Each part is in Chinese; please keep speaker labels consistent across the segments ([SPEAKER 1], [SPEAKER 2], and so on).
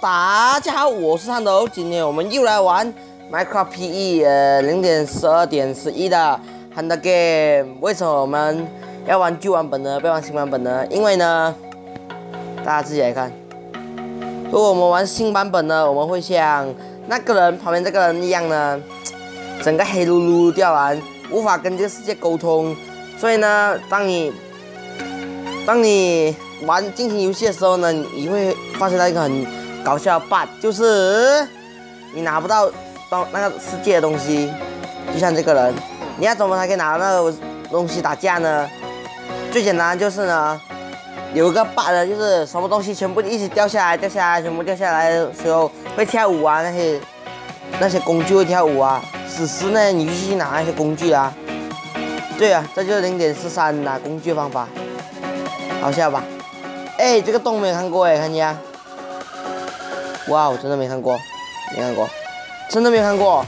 [SPEAKER 1] 大家好，我是汉斗，今天我们又来玩 Minecraft PE 0.12.11的 Hunger Game。为什么我们要玩旧版本呢？不要玩新版本呢？因为呢，大家自己来看，如果我们玩新版本呢，我们会像那个人旁边这个人一样呢，整个黑噜噜掉完，无法跟这个世界沟通。所以呢，当你进行游戏的时候呢，你会发现到一个很搞笑的 bug， 就是你拿不到那个世界的东西，就像这个人，你要怎么才可以拿到那个东西打架呢？最简单就是呢，有一个 bug 的，就是什么东西全部一起掉下来，全部掉下来的时候会跳舞啊，那些工具会跳舞啊。此时呢，你就去拿那些工具啊。对啊，这就是0.43拿工具的方法，好笑吧？哎，这个洞没有看过哎，看见？哇，我真的没看过，真的没看过。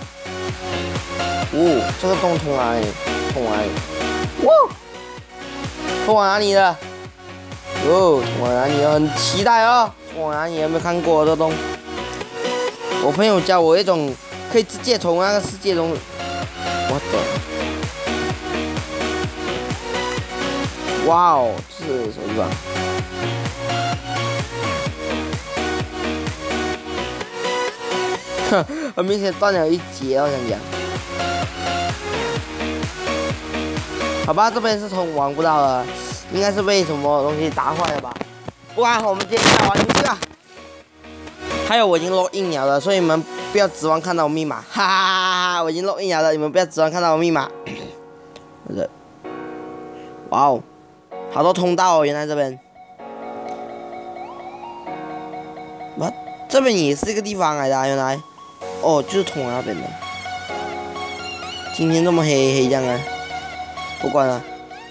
[SPEAKER 1] 哦，这个洞通哪里？哇，通往哪里了？哦，通往哪里？很期待哦。通往哪里？有没有看过这个洞？我朋友教我一种可以直接从那个世界中，我的。哇哦，这是什么地方？哼，很明显断了一截，我想讲。好吧，这边是玩不到了，应该是被什么东西打坏了吧？不然我们接下来玩游戏吧。还有我已经 log in 了，所以你们不要指望看到我密码，哈哈哈哈！我已经 log in 了，你们不要指望看到我密码。哇哦！好多通道哦，原来这边，这边也是一个地方来的、啊，原来，哦，就是通往那边的。今天这么黑这样啊，不管了，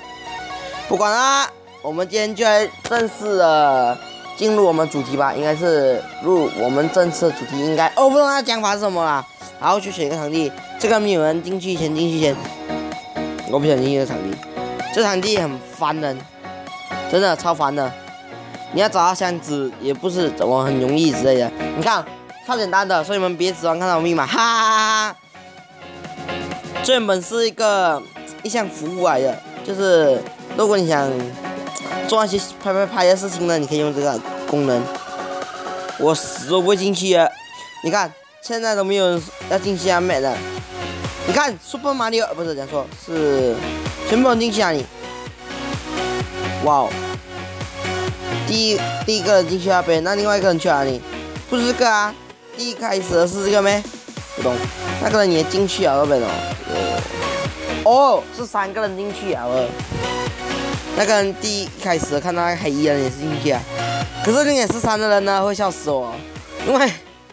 [SPEAKER 1] 我们今天就来正式的进入我们主题吧，应该是入我们正式的主题，应该，哦，不知道它讲法是什么啦。然后去选一个场地，这个没有人进去前，我不想进去这场地，这场地很烦人。真的超烦的，你要找到箱子也不是怎么很容易之类的。你看，超简单的，所以你们别指望看到我密码，哈哈哈。这原本是一项服务来的，就是如果你想做那些拍的事情呢，你可以用这个功能。我死都不会进去的。你看，现在都没有人要进去啊，Matt 的。你看，Super Mario 不是讲错，是全部人进去啊你。哇哦！第一个人进去那边，那另外一个人去哪里？不是这个啊，第一开始的是这个咩？不懂，那个人也进去啊那边哦。哦，是3个人进去啊那个人第一开始看到那个黑衣人也是进去啊，可是0.43的人呢会笑死我，因为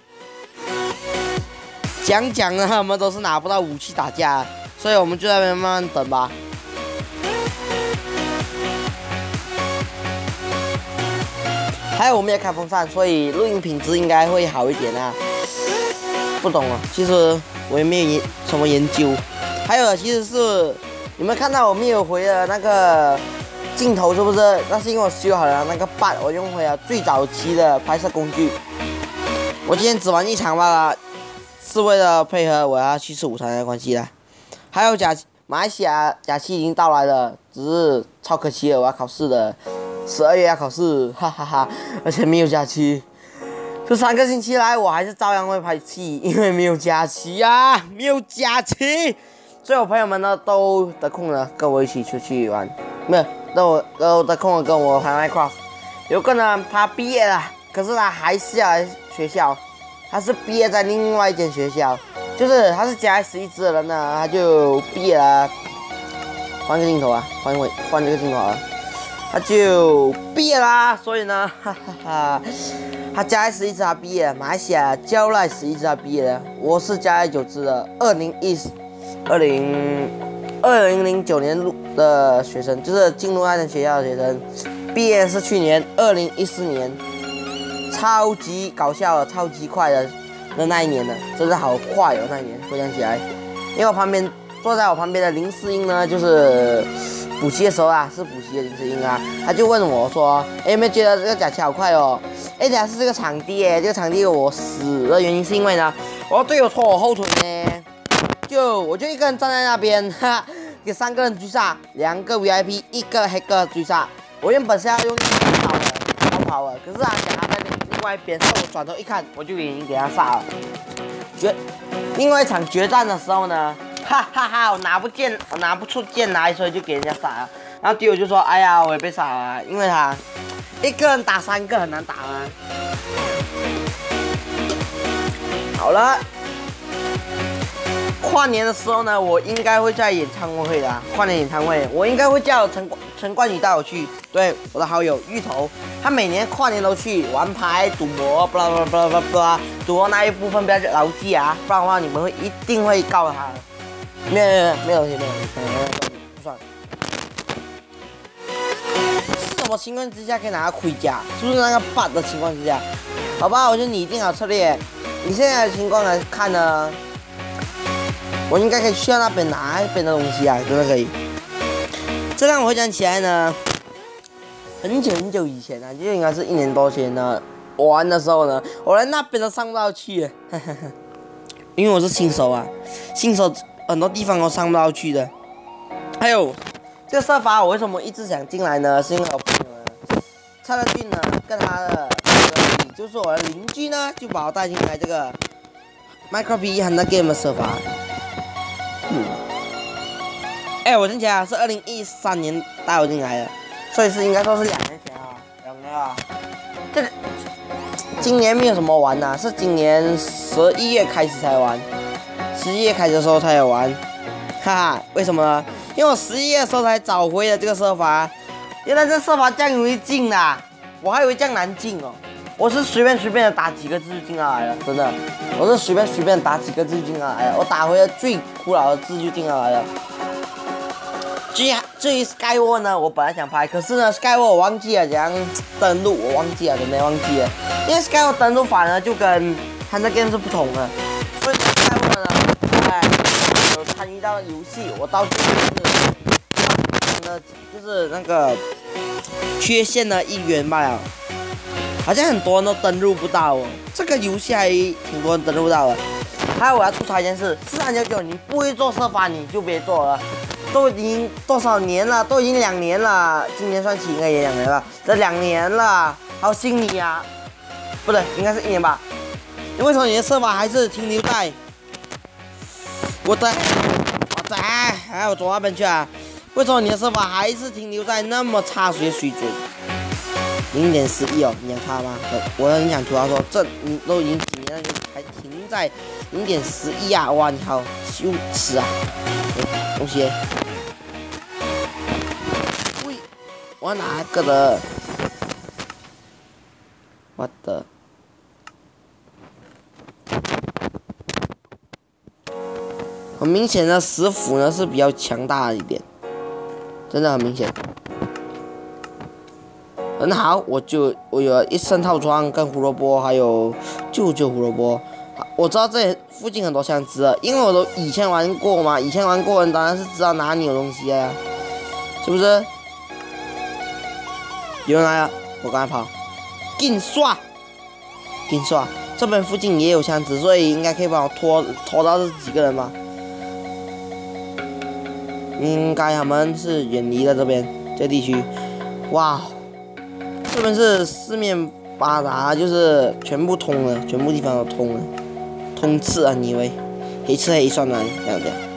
[SPEAKER 1] 讲呢他们都是拿不到武器打架，所以我们就在那边慢慢等吧。还有我们也开风扇，所以录音品质应该会好一点啊。不懂啊，其实我也没有什么研究。还有其实是你们看到我没有回的那个镜头是不是？那是因为我修好了那个 bug， 我用回了最早期的拍摄工具。我今天只玩1场罢了，是为了配合我要去吃午餐的关系啦。还有马来西亚假期已经到来了，只是超可惜了，我要考试的。12月要考试，哈哈哈，而且没有假期。这3个星期来，我还是照样会拍戏，因为没有假期啊，所以我朋友们呢都得空了，跟我一起出去玩。没有，都得空了跟我玩 Minecraft。有个呢，他毕业了，可是他还是要来学校，他是毕业在另外一间学校，就是他是加11支的人呢，他就毕业了。换个镜头啊，换这个镜头啊。他就毕业啦，所以呢，哈哈哈，他加11支他毕业，马来西亚交赖11支他毕业的，我是加9支的，2009年的学生，就是进入那间学校的学生，毕业是去年2014年，超级搞笑的，超级快的那一年的，真的好快哦那一年，回想起来，因为坐在我旁边的林世英呢，就是补习的时候啊，是补习的林志英啊，他就问我说，有没有觉得这个假期好快哦？等下是这个场地这个场地我死的原因是因为呢，我的队友拖我后腿呢，我就一个人站在那边，哈，给3个人追杀，2个 VIP， 1个黑哥追杀。我原本是要用逃跑的，可是他讲他在另外一边，所以我转头一看，我就已经给他杀了。另外一场决战的时候呢，哈哈哈，我拿不出剑来，所以就给人家杀了。然后队友就说：“哎呀，我也被杀了，因为他一个人打3个很难打啊。”好了，跨年的时候呢，我应该会在演唱会的跨年演唱会，我应该会叫陈冠宇带我去。对，我的好友芋头，他每年跨年都去玩牌、赌博，不啦，赌博那一部分不要牢记啊，不然的话你们一定会告他的。没有，不算。是什么情况之下可以拿到盔甲？是不是那个 bug 的情况之下？好吧，我就拟定好策略。以现在的情况来看呢，我应该可以去到那边拿那边的东西啊，真的可以。这让我回想起来呢，很久以前啊，就应该是1年多前呢，我玩的时候呢，我连那边都上不到去，因为我是新手啊，新手很多地方都上不到去的。还有这个设法，我为什么一直想进来呢？是因为我朋友呢，蔡乐俊呢，跟他的就是我的邻居呢，就把我带进来这个 Minecraft Hunger Game 的设法。我之前是2013年带我进来的，所以是应该说是2年前啊，2年啊。这个今年没有什么玩呐，是今年11月开始才玩，11月开始的时候才有玩，哈哈，为什么呢？因为我11月的时候才找回了这个设法，原来这设法这样容易进的，我还以为这样难进哦。我是随便的打几个字就进来了，真的，我是随便打几个字就进来了，我打回了最古老的字就进来了。至于 Skyward 呢，我本来想拍，可是呢 Skyward 我忘记了怎样登录，我忘记了，真的忘记了。因为 Skyward 登录法呢就跟 Hunger Game 是不同的，所以 Skyward 呢，有参与到游戏，我到就是那个缺陷的1员罢了，好像很多人都登录不到哦。这个游戏还挺多人登录不到的。还有我要吐槽一件事，4399你不会做设法你就别做了。都已经多少年了？都已经2年了，今年算起应该也2年了。这2年了，好心你呀，不对，应该是1年吧？为什么你的设法还是停留在我走那边去啊？为什么你的设法还是停留在那么差水准？0.11哦，你想差吗？我很想吐槽说，这你都已经几年了，还停在0.11啊！哇，你好羞耻啊！东西。我哪个的？我的。很明显的，石斧呢是比较强大一点，真的很明显。很好，我有1身套装跟胡萝卜，还有就胡萝卜。我知道这附近很多箱子，因为我都以前玩过嘛，以前玩过人当然是知道哪里有东西呀，是不是？有人来了，我赶快跑，紧刷！这边附近也有箱子，所以应该可以帮我拖到这几个人吧。应该他们是远离了这边这地区。哇，这边是四面八达，就是全部通了，全部地方都通了，通刺啊！你以为黑吃黑算哪里？这样。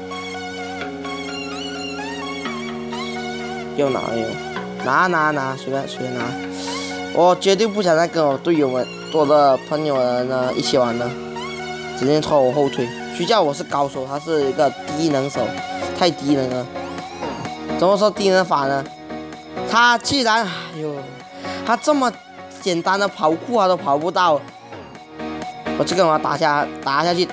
[SPEAKER 1] 又拿，随便拿。我绝对不想再跟我队友们、我的朋友们呢一起玩了，直接拖我后腿。谁叫我是高手，他是一个低能手，太低能了。怎么说低能法呢？他既然，他这么简单的跑酷他都跑不到，我就跟我打下去！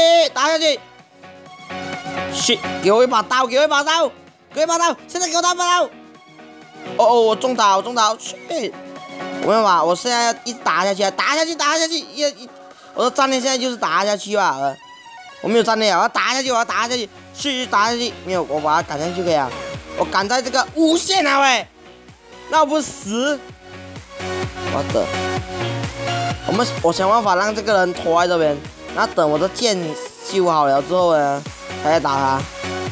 [SPEAKER 1] 去，给我一把刀！现在给我打把刀！哦，我中刀！去！我没有吧？我现在要一直打下去！我的战略现在就是打下去吧。我没有战略，我要打下去！去打下去！没有，我把他赶上去可以啊！ 我赶在这个无限啊喂，那我不是死？我的，我想办法让这个人拖在这边，然后等我的剑修好了之后呢，才来打他。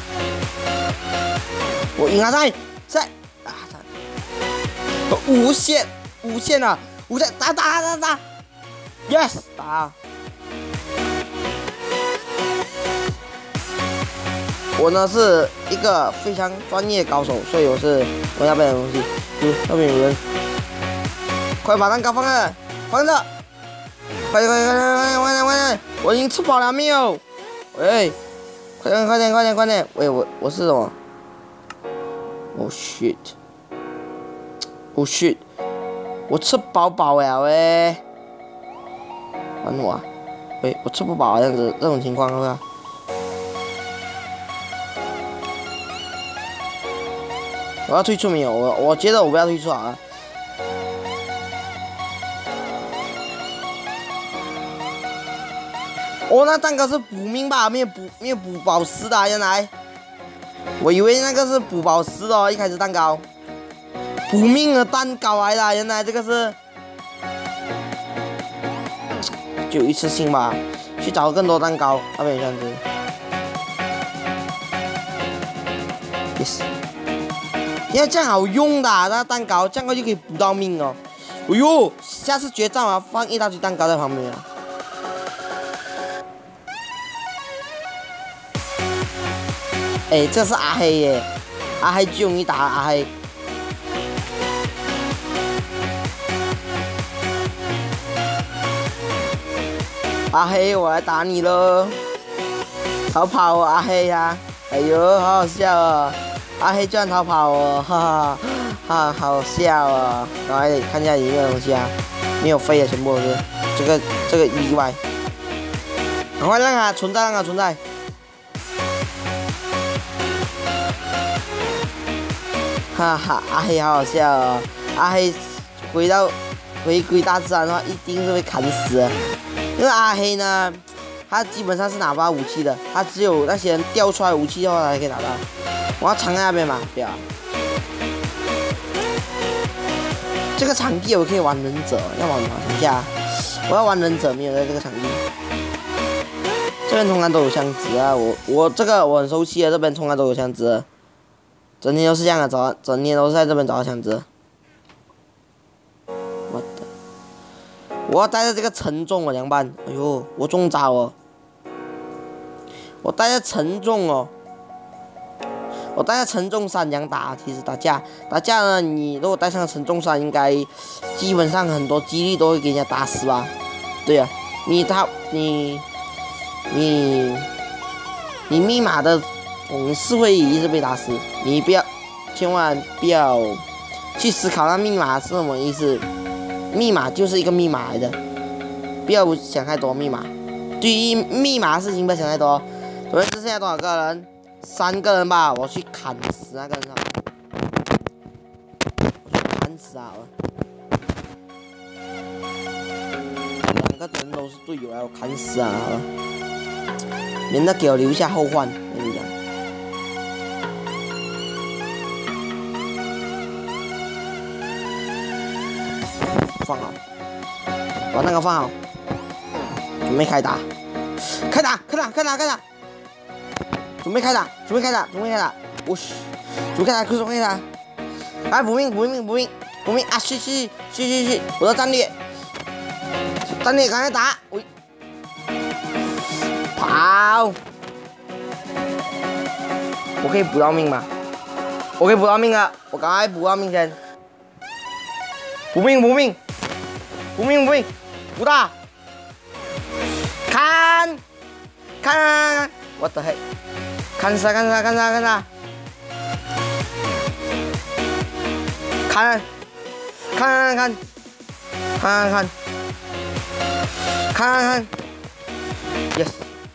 [SPEAKER 1] 我赢他在啊！无限啊！无限打 ，yes 打！我呢是一个非常专业高手，所以我那边的东西，那边有人，快把蛋糕放着，快点！我已经吃饱了没有？喂，快点！喂，我是什么？Oh shit！ 我吃饱了喂，玩我啊？喂，我吃不饱这样子，这种情况是吧？我要退出没有？我觉得我不要退出好了。哦，那蛋糕是补命吧？没有补宝石的、啊，原来。我以为那个是补宝石的哦，一开始蛋糕。补命的蛋糕来的，原来这个是。就一次性吧，去找更多蛋糕，那边这样子。yes。因为这样好用的、啊，那个蛋糕，这样就可以补到命哦。哎呦，下次决战我要放一大堆蛋糕在旁边啊。哎，这是阿黑耶，阿黑最容易打阿黑。阿黑，我来打你喽！逃跑哦，阿黑呀！哎呦，好好笑哦！阿黑居然逃跑哦，哈哈，好笑哦！赶快看一下里面的东西啊，没有飞的全部都是这个意外，赶快让它存在，哈哈，阿黑好好笑哦！阿黑回归大自然的话，一定是被砍死的。因为阿黑呢，他基本上是拿不到武器的，他只有那些人掉出来武器的话才可以拿到。我要藏在那边嘛，不要。这个场地我可以玩忍者，要玩吗？等一下，我要玩忍者，没有在这个场地。这边通常都有箱子啊，我这个我很熟悉的，这边通常都有箱子，整天都是这样的，整天都是在这边找到箱子。我要带着这个沉重哦，凉拌。哎呦，我中招哦！我带着沉重哦，我带着沉重伞这样打。其实打架呢，你如果带上沉重伞，应该基本上很多几率都会给人家打死吧？对呀、啊，你密码的总是会一直被打死。你千万不要去思考那密码是什么意思。密码就是一个密码来的，不要想太多密码。对于密码的事情不要想太多。我们剩下多少个人？3个人吧，我去砍死那个人。我去砍死啊！2个人都是队友啊，我砍死啊！免得给我留下后患。跟你讲。放好，把那个放好，准备开打，准备开打，我去，准备开打，来补命啊！去，我的战略，赶快打，喂，跑，我可以补到命吗？我可以补到命了，我赶快补到命先，补命。不大，看，我的嘿，看啥，看，yes，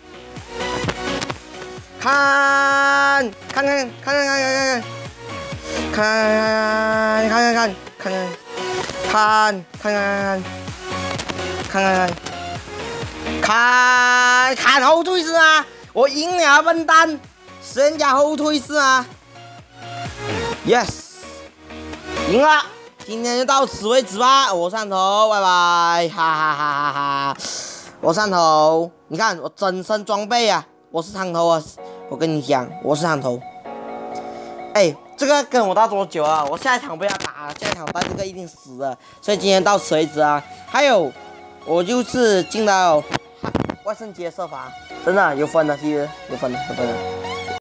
[SPEAKER 1] 看后退是吗？我赢了笨蛋，是人家后退是吗？ ，yes， 赢了。今天就到此为止吧，我上头，拜拜，哈哈哈哈哈！我上头，你看我整身装备啊，我是长头啊，我跟你讲，我是长头。哎，这个跟我打多久啊？我下一场不要打了，下一场打这个一定死了，所以今天到此为止啊。还有，我就是进到万圣节设法，真的有分的，其实有分的。